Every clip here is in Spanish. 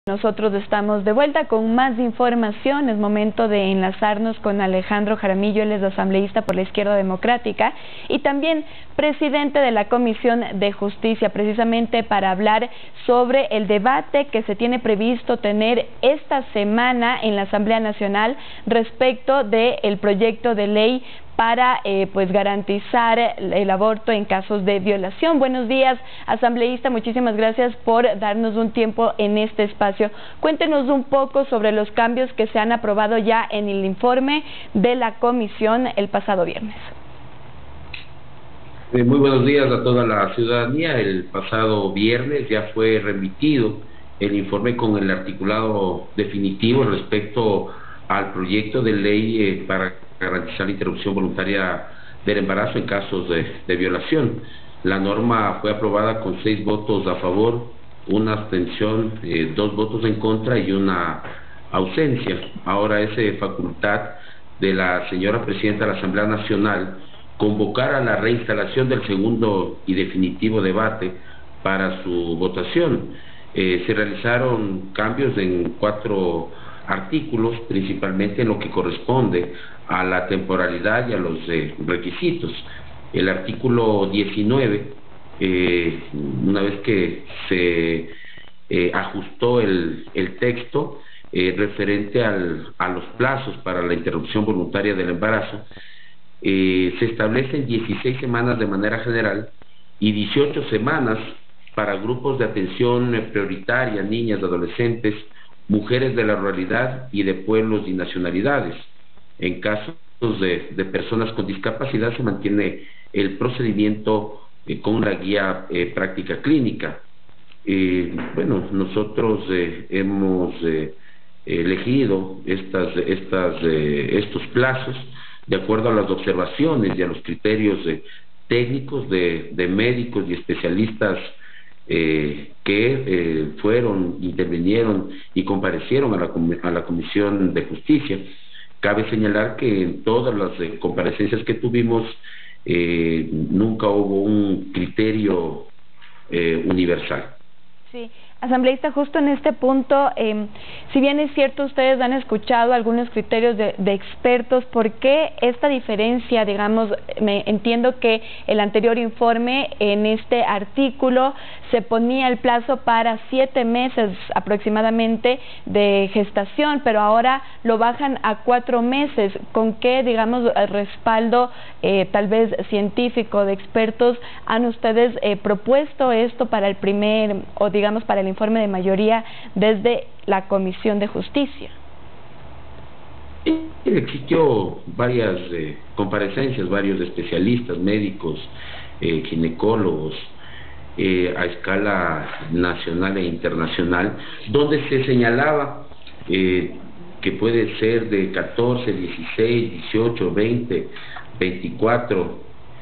Nosotros estamos de vuelta con más información. Es momento de enlazarnos con Alejandro Jaramillo, él es asambleísta por la Izquierda Democrática y también presidente de la Comisión de Justicia, precisamente para hablar sobre el debate que se tiene previsto tener esta semana en la Asamblea Nacional respecto del proyecto de ley para pues garantizar el aborto en casos de violación. Buenos días, asambleísta, muchísimas gracias por darnos un tiempo en este espacio. Cuéntenos un poco sobre los cambios que se han aprobado ya en el informe de la comisión el pasado viernes. Muy buenos días a toda la ciudadanía. El pasado viernes ya fue remitido el informe con el articulado definitivo respecto al proyecto de ley para garantizar la interrupción voluntaria del embarazo en casos de violación. La norma fue aprobada con 6 votos a favor, una abstención, 2 votos en contra y una ausencia. Ahora es facultad de la señora presidenta de la Asamblea Nacional convocar a la reinstalación del segundo y definitivo debate para su votación. Se realizaron cambios en 4 artículos, principalmente en lo que corresponde a la temporalidad y a los requisitos. El artículo 19, una vez que se ajustó el texto referente a los plazos para la interrupción voluntaria del embarazo, se establecen 16 semanas de manera general y 18 semanas para grupos de atención prioritaria, niñas, adolescentes, mujeres de la ruralidad y de pueblos y nacionalidades. En casos de personas con discapacidad se mantiene el procedimiento con la guía práctica clínica. Bueno, nosotros hemos elegido estos plazos de acuerdo a las observaciones y a los criterios técnicos de médicos y especialistas que intervinieron y comparecieron a la Comisión de Justicia. Cabe señalar que en todas las comparecencias que tuvimos nunca hubo un criterio universal. Sí, asambleísta, justo en este punto, si bien es cierto, ustedes han escuchado algunos criterios de expertos, ¿por qué esta diferencia? Digamos, entiendo que el anterior informe en este artículo se ponía el plazo para 7 meses aproximadamente de gestación, pero ahora lo bajan a 4 meses. ¿Con qué, digamos, respaldo tal vez científico de expertos han ustedes propuesto esto para el primer, o digamos para el informe de mayoría desde la Comisión de Justicia? Existió varias comparecencias, varios especialistas, médicos, ginecólogos, a escala nacional e internacional, donde se señalaba que puede ser de 14, 16, 18, 20, 24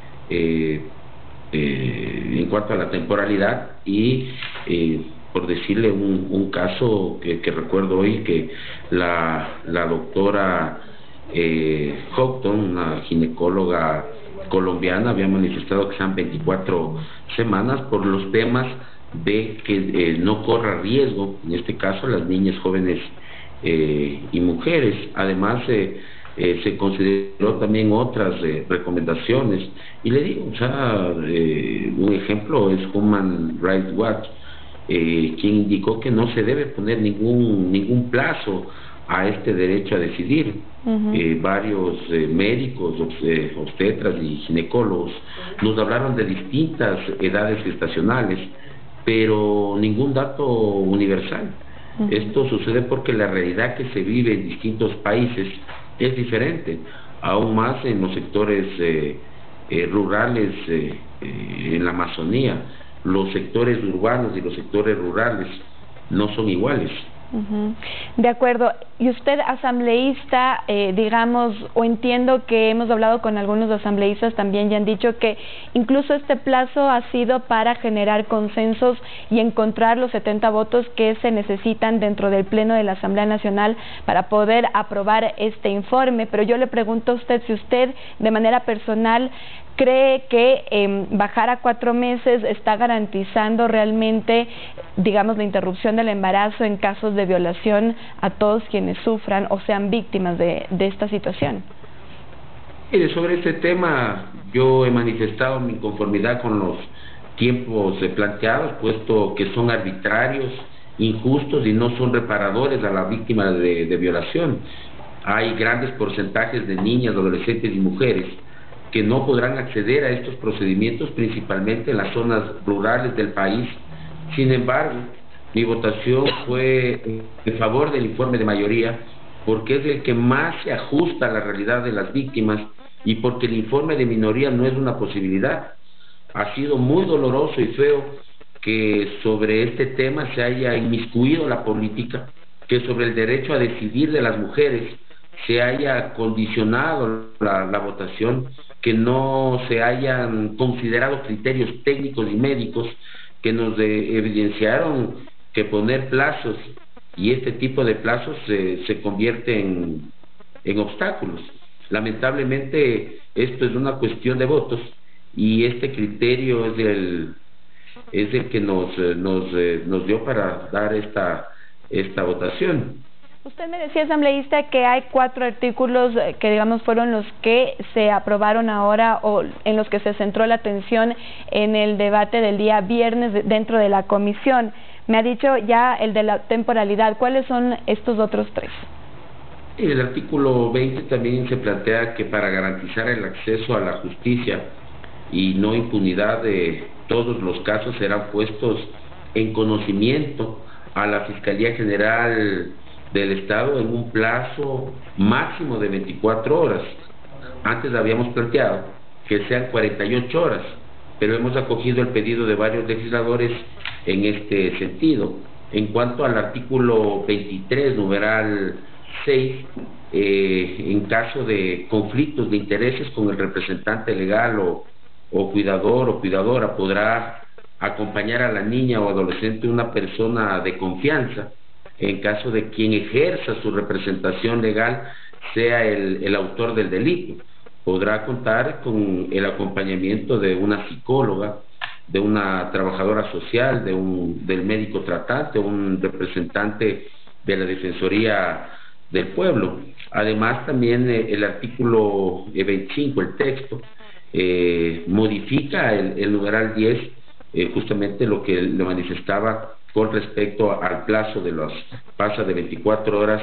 en cuanto a la temporalidad y por decirle un caso que recuerdo hoy, que la doctora Houghton, una ginecóloga colombiana, había manifestado que sean 24 semanas por los temas de que no corra riesgo, en este caso las niñas, jóvenes y mujeres. Además se consideró también otras recomendaciones, y le digo, un ejemplo es Human Rights Watch, quien indicó que no se debe poner ningún plazo a este derecho a decidir. Varios médicos, obstetras y ginecólogos nos hablaron de distintas edades gestacionales, pero ningún dato universal. Esto sucede porque la realidad que se vive en distintos países es diferente, aún más en los sectores rurales, en la Amazonía. Los sectores urbanos y los sectores rurales no son iguales. De acuerdo. Y usted, asambleísta, digamos, o entiendo que hemos hablado con algunos asambleístas también y han dicho que incluso este plazo ha sido para generar consensos y encontrar los 70 votos que se necesitan dentro del Pleno de la Asamblea Nacional para poder aprobar este informe. Pero yo le pregunto a usted si usted, de manera personal, ¿cree que bajar a 4 meses está garantizando realmente, digamos, la interrupción del embarazo en casos de violación a todos quienes sufran o sean víctimas de esta situación? Mire, sobre este tema yo he manifestado mi inconformidad con los tiempos planteados, puesto que son arbitrarios, injustos y no son reparadores a la víctima de violación. Hay grandes porcentajes de niñas, adolescentes y mujeres que no podrán acceder a estos procedimientos, principalmente en las zonas rurales del país. Sin embargo, mi votación fue en favor del informe de mayoría, porque es el que más se ajusta a la realidad de las víctimas y porque el informe de minoría no es una posibilidad. Ha sido muy doloroso y feo que sobre este tema se haya inmiscuido la política, que sobre el derecho a decidir de las mujeres se haya condicionado la votación, que no se hayan considerado criterios técnicos y médicos que nos evidenciaron que poner plazos y este tipo de plazos se convierte en obstáculos. Lamentablemente esto es una cuestión de votos y este criterio es el que nos dio para dar esta votación. Usted me decía, asambleísta, que hay 4 artículos que, digamos, fueron los que se aprobaron ahora o en los que se centró la atención en el debate del día viernes dentro de la comisión. Me ha dicho ya el de la temporalidad. ¿Cuáles son estos otros 3? El artículo 20 también se plantea que para garantizar el acceso a la justicia y no impunidad de todos los casos serán puestos en conocimiento a la Fiscalía General del Estado en un plazo máximo de 24 horas. Antes habíamos planteado que sean 48 horas, pero hemos acogido el pedido de varios legisladores en este sentido. En cuanto al artículo 23, numeral 6, en caso de conflictos de intereses con el representante legal o cuidador o cuidadora, podrá acompañar a la niña o adolescente una persona de confianza en caso de quien ejerza su representación legal sea el autor del delito. Podrá contar con el acompañamiento de una psicóloga, de una trabajadora social, del médico tratante, un representante de la Defensoría del Pueblo. Además, también el artículo 25, el texto, modifica el numeral 10, justamente lo que le manifestaba con respecto al plazo pasa de 24 horas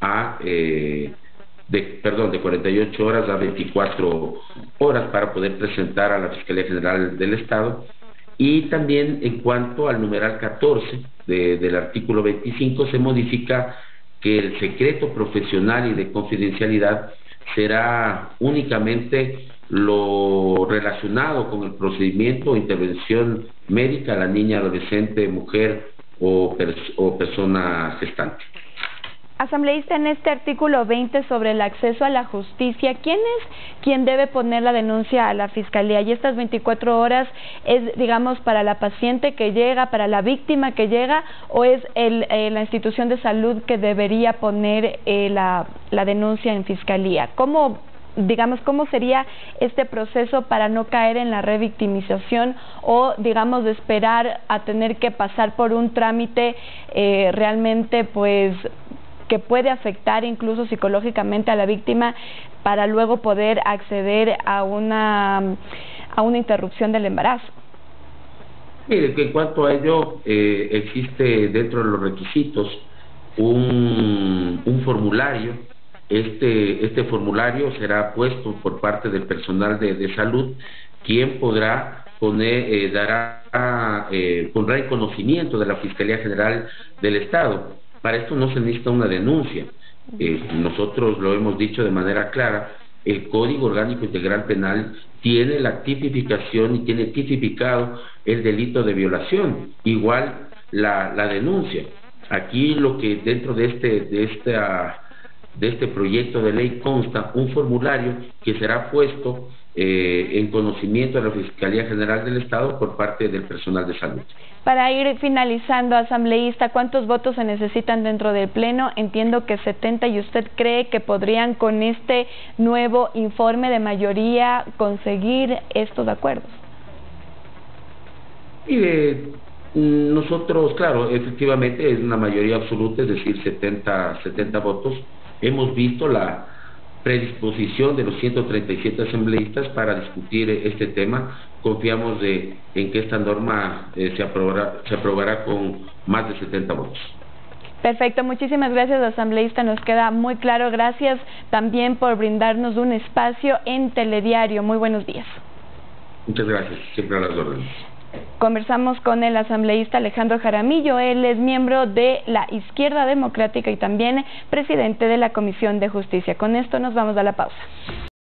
de 48 horas a 24 horas para poder presentar a la Fiscalía General del Estado. Y también en cuanto al numeral 14 del artículo 25 se modifica que el secreto profesional y de confidencialidad será únicamente lo relacionado con el procedimiento o intervención médica a la niña, adolescente, mujer o persona gestante. Asambleísta, en este artículo 20 sobre el acceso a la justicia, ¿quién es quien debe poner la denuncia a la Fiscalía? ¿Y estas 24 horas es, digamos, para la paciente que llega, para la víctima que llega, o es la institución de salud que debería poner la denuncia en Fiscalía? ¿Cómo sería este proceso para no caer en la revictimización o, digamos, de esperar a tener que pasar por un trámite realmente, pues, que puede afectar incluso psicológicamente a la víctima para luego poder acceder a una interrupción del embarazo? Mire, que en cuanto a ello, existe dentro de los requisitos un formulario. Este formulario será puesto por parte del personal de salud, quien podrá pondrá en conocimiento de la Fiscalía General del Estado. Para esto no se necesita una denuncia. Nosotros lo hemos dicho de manera clara, el Código Orgánico Integral Penal tiene la tipificación y tiene tipificado el delito de violación, igual la denuncia. Aquí lo que dentro de este proyecto de ley consta un formulario que será puesto en conocimiento de la Fiscalía General del Estado por parte del personal de salud. Para ir finalizando, asambleísta, ¿cuántos votos se necesitan dentro del Pleno? Entiendo que 70, ¿y usted cree que podrían con este nuevo informe de mayoría conseguir estos acuerdos? Nosotros, claro, efectivamente es una mayoría absoluta, es decir, 70 votos. Hemos visto la predisposición de los 137 asambleístas para discutir este tema. Confiamos en que esta norma se aprobará con más de 70 votos. Perfecto, muchísimas gracias, asambleísta, nos queda muy claro. Gracias también por brindarnos un espacio en Telediario. Muy buenos días. Muchas gracias, siempre a las órdenes. Conversamos con el asambleísta Alejandro Jaramillo. Él es miembro de la Izquierda Democrática y también presidente de la Comisión de Justicia. Con esto nos vamos a la pausa.